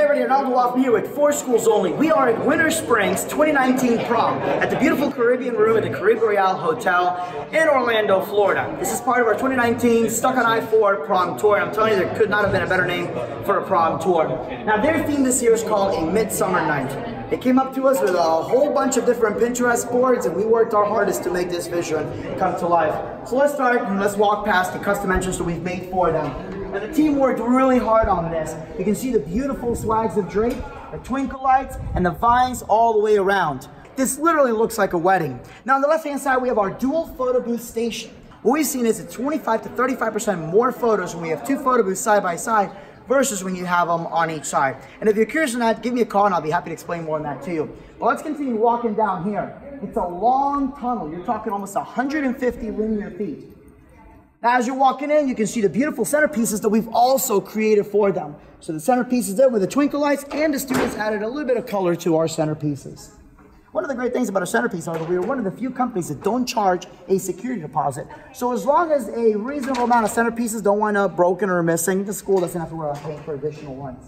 everybody, Ronaldo off here with 4 Schools Only. We are at Winter Springs 2019 Prom at the beautiful Caribbean Room at the Caribe Royale Hotel in Orlando, Florida. This is part of our 2019 Stuck on I-4 Prom Tour. I'm telling you, there could not have been a better name for a prom tour. Now, their theme this year is called A Midsummer Night. They came up to us with a whole bunch of different Pinterest boards, and we worked our hardest to make this vision come to life. So let's start and let's walk past the custom entrance that we've made for them. And the team worked really hard on this. You can see the beautiful swags of drape, the twinkle lights, and the vines all the way around. This literally looks like a wedding. Now on the left-hand side, we have our dual photo booth station. What we've seen is it's 25 to 35% more photos when we have 2 photo booths side by side versus when you have them on each side. And if you're curious on that, give me a call and I'll be happy to explain more on that to you. But let's continue walking down here. It's a long tunnel. You're talking almost 150 linear feet. Now, as you're walking in, you can see the beautiful centerpieces that we've also created for them. So the centerpieces there with the twinkle lights, and the students added a little bit of color to our centerpieces. One of the great things about our centerpiece are that we are one of the few companies that don't charge a security deposit. So as long as a reasonable amount of centerpieces don't wind up broken or missing, the school doesn't have to worry about paying for additional ones.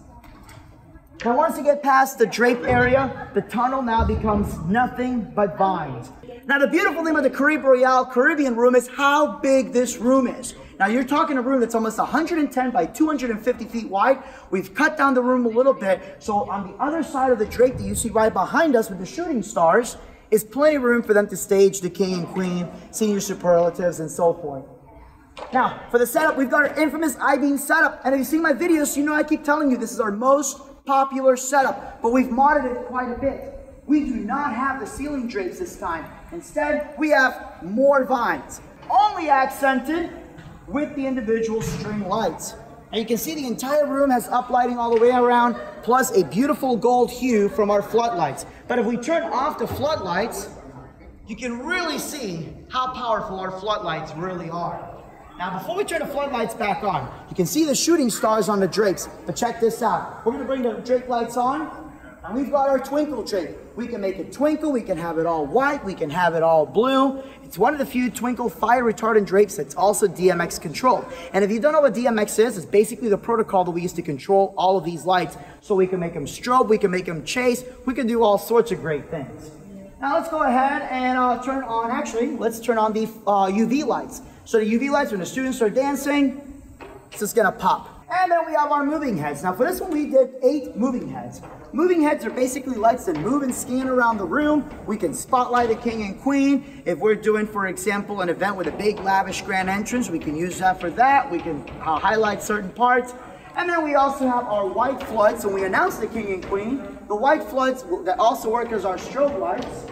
Now once you get past the drape area, the tunnel now becomes nothing but vines. Now the beautiful thing about the Caribe Royale Caribbean Room is how big this room is. Now you're talking a room that's almost 110 by 250 feet wide. We've cut down the room a little bit, so on the other side of the drape that you see right behind us with the shooting stars is plenty of room for them to stage the king and queen, senior superlatives, and so forth. Now for the setup, we've got our infamous I-beam setup, and if you see my videos, you know I keep telling you this is our most popular setup, but we've modded it quite a bit. We do not have the ceiling drapes this time. Instead, we have more vines, only accented with the individual string lights. And you can see the entire room has uplighting all the way around, plus a beautiful gold hue from our floodlights. But if we turn off the floodlights, you can really see how powerful our floodlights really are. Now, before we turn the floodlights back on, you can see the shooting stars on the drapes, but check this out. We're gonna bring the drape lights on, and we've got our twinkle drape. We can make it twinkle, we can have it all white, we can have it all blue. It's one of the few twinkle fire retardant drapes that's also DMX controlled. And if you don't know what DMX is, it's basically the protocol that we use to control all of these lights. So we can make them strobe, we can make them chase, we can do all sorts of great things. Now let's go ahead and turn on, let's turn on the UV lights. So the UV lights, when the students are dancing, it's just gonna pop. And then we have our moving heads. Now for this one, we did 8 moving heads. Moving heads are basically lights that move and scan around the room. We can spotlight a king and queen. If we're doing, for example, an event with a big, lavish grand entrance, we can use that for that. We can highlight certain parts. And then we also have our white floods. When we announce the king and queen, the white floods that also work as our strobe lights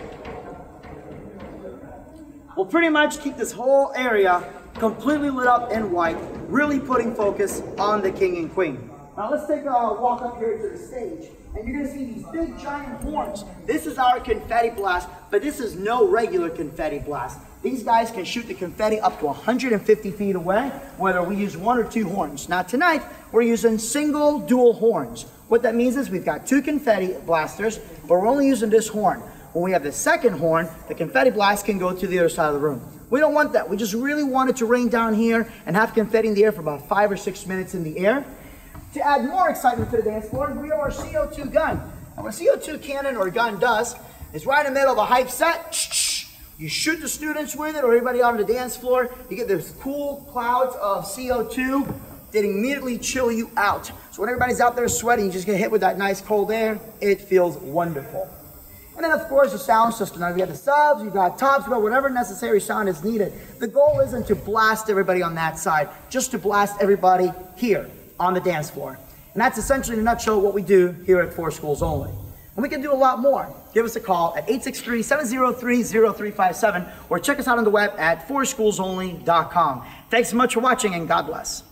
will pretty much keep this whole area completely lit up in white, really putting focus on the king and queen. Now let's take a walk up here to the stage, and you're gonna see these big giant horns. This is our confetti blast, but this is no regular confetti blast. These guys can shoot the confetti up to 150 feet away, whether we use 1 or 2 horns. Now tonight, we're using single dual horns. What that means is we've got 2 confetti blasters, but we're only using this horn. When we have the second horn, the confetti blast can go to the other side of the room. We don't want that. We just really want it to rain down here and have confetti in the air for about 5 or 6 minutes in the air. To add more excitement to the dance floor, we have our CO2 gun. And what a CO2 cannon or gun does is right in the middle of a hype set, you shoot the students with it or everybody on the dance floor, you get those cool clouds of CO2 that immediately chill you out. So when everybody's out there sweating, you just get hit with that nice cold air, it feels wonderful. And then of course the sound system. Now we have the subs, we've got tops, but whatever necessary sound is needed. The goal isn't to blast everybody on that side, just to blast everybody here on the dance floor. And that's essentially in a nutshell what we do here at 4 Schools Only. And we can do a lot more. Give us a call at 863-703-0357 or check us out on the web at 4schoolsonly.com. Thanks so much for watching and God bless.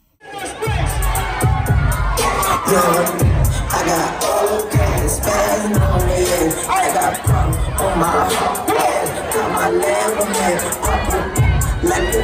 I got old gas, spend on it. I got Prom on my head. Got my lamb on it. Like the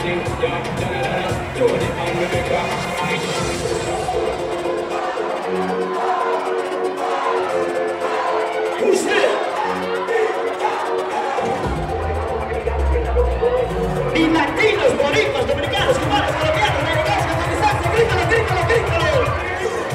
Who's there? Y latinos, boricuas, dominicanos, cubanos, colombianos, mexicanos, pakistaníes, grítalo, grítalo, grítalo.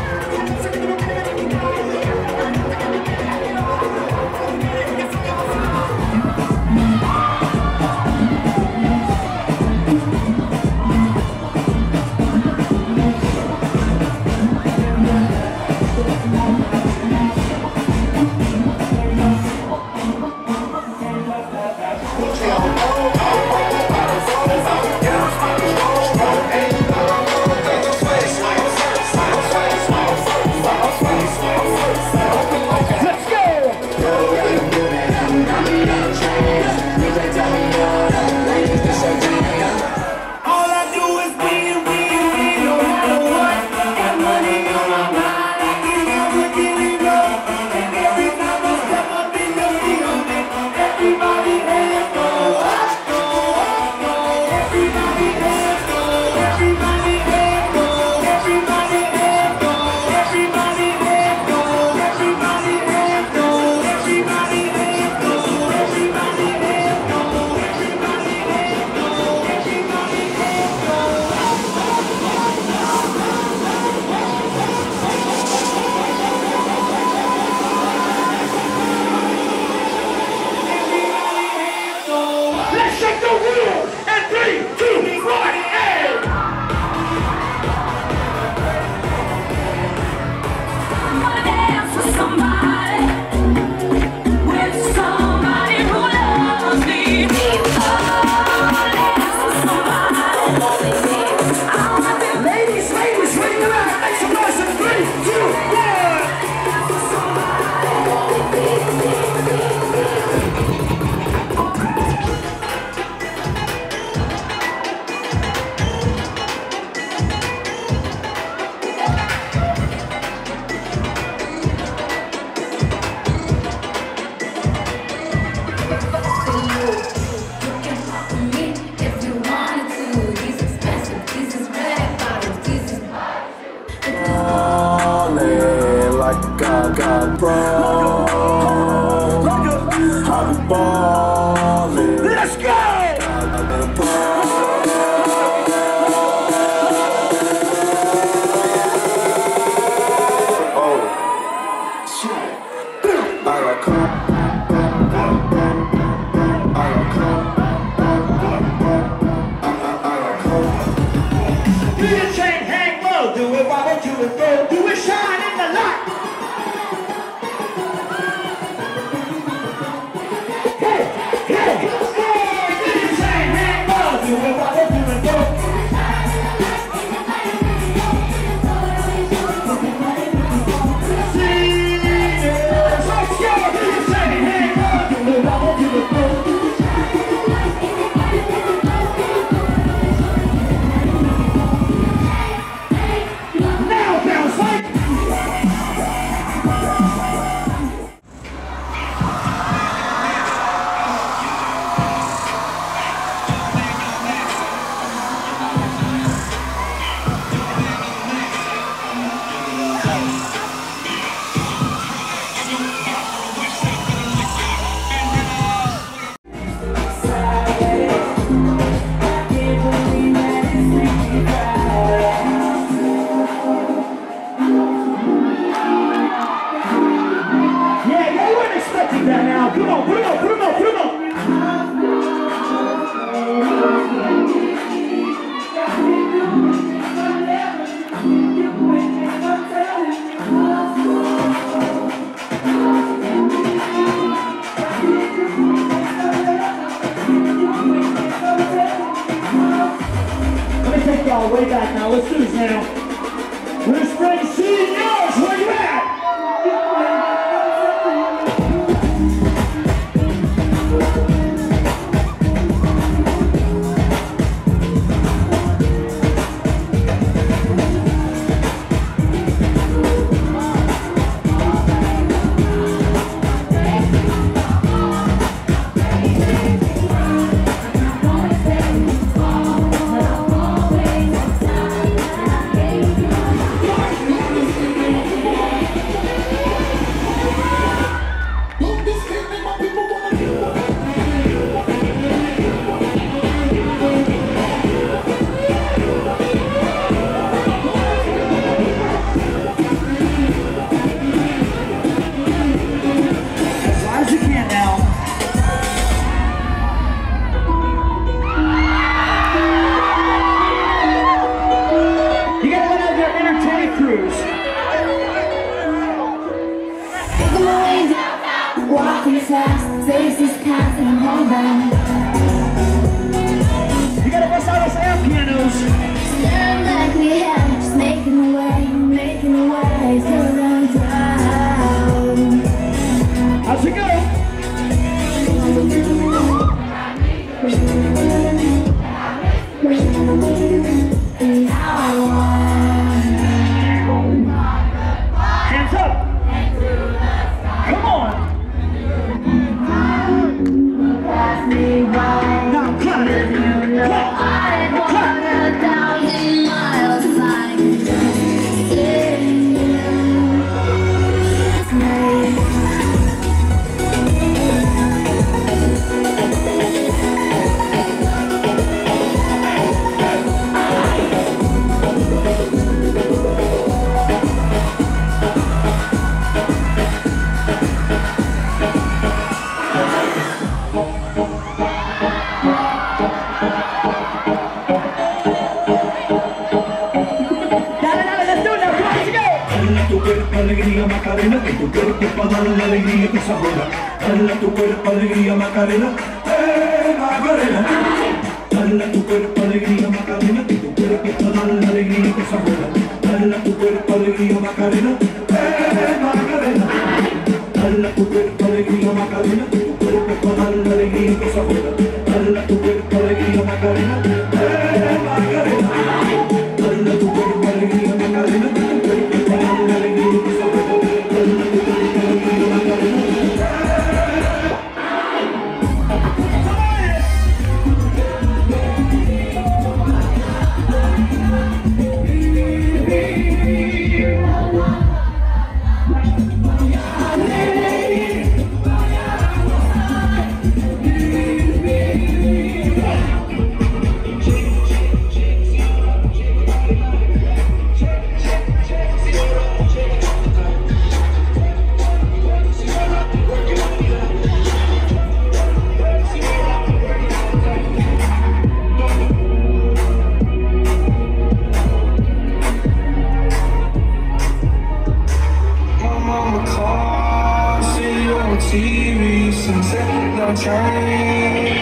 got prom. I be ballin'. Let's go! I been prom. Oh, shit. I got come. Do your chain, hang low, do it wobble to and fro, do it shine in the light. Hey, hey, hey, do your chain, hang low, do it wobble to and fro. Singers, let's go, do your chain, hang low, do it wobble to and fro. Y'all way back now. Let's do this now. Winter Spring Seniors, where you at? You gotta bust out those air pianos. Staring like we had, just making a way through the crowd. How's it go? Hands up! Come on! Now clap! Alegría Macarena, que tu cuerpo para darle la alegría que sabora. Dale a tu cuerpo alegría Macarena, Macarena. Dale a tu cuerpo alegría Macarena, que tu cuerpo para darle la alegría que sabora. Dale a tu cuerpo alegría Macarena, Macarena. Dale a tu cuerpo alegría Macarena, que tu cuerpo para darle la alegría que sabora. Dale a tu cuerpo alegría Macarena, Macarena. Dale a tu cuerpo alegría Macarena, que tu cuerpo para darle la alegría que sabora. TV, sunset, no train.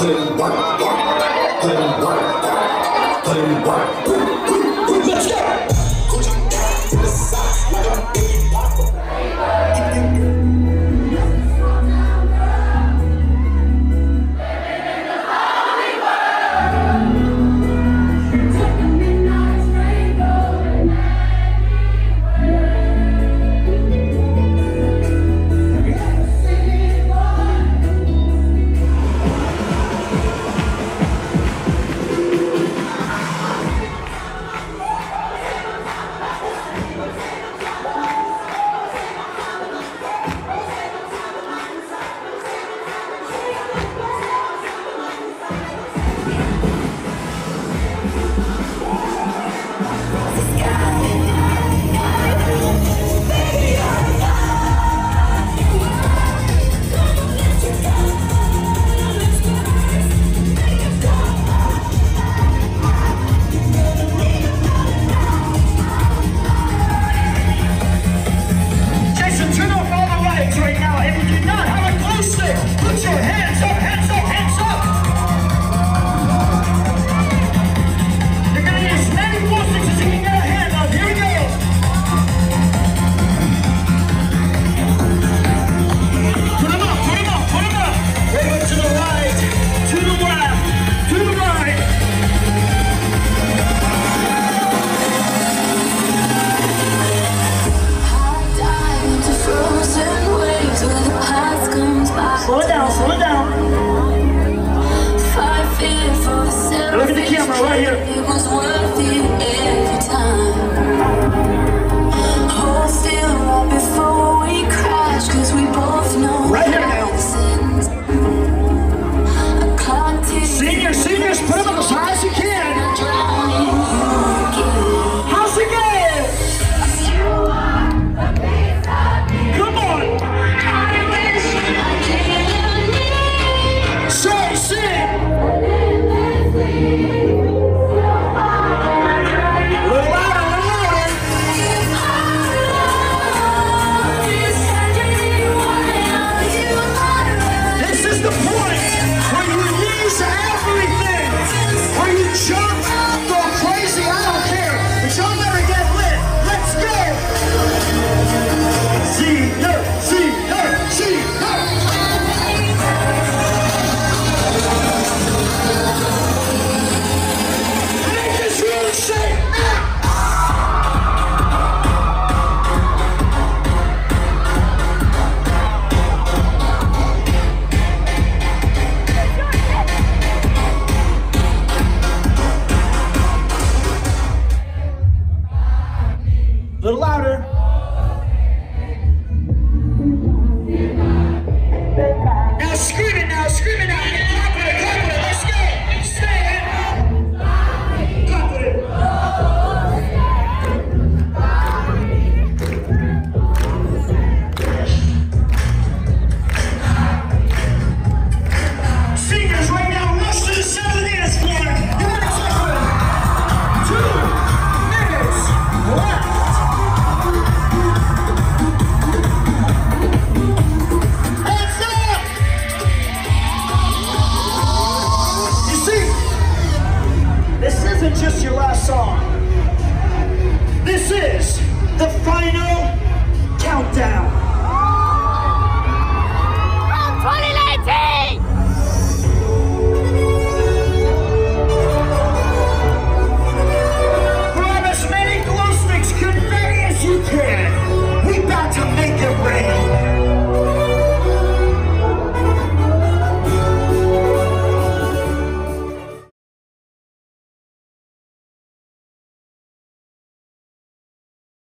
Let's go!